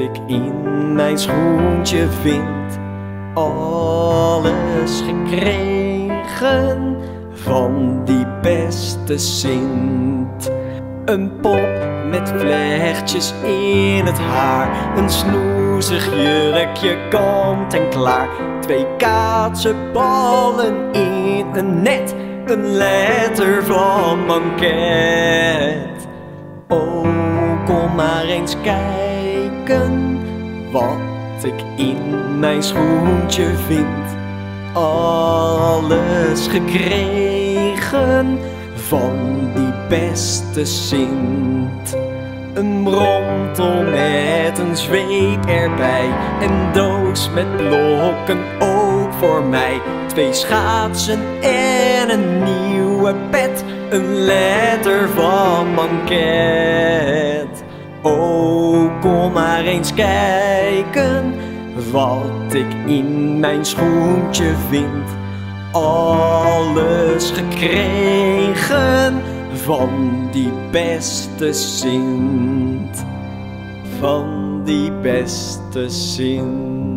ik in mijn schoentje vind. Alles gekregen van die beste Sint. Een pop met vlechtjes in het haar, een snoezig jurkje kant en klaar. 2 kaatsenballen in een net, een letter van Manket. Oh, kom maar eens kijken wat ik in mijn schoentje vind. Alles gekregen van die beste Sint. Een bromtel met een zweep erbij, een doos met blokken ook voor mij. 2 schaatsen en een nieuwe pet, een letter van Manket. Oh, kom maar eens kijken wat ik in mijn schoentje vind. Alles gekregen van die beste Sint. Van die beste Sint.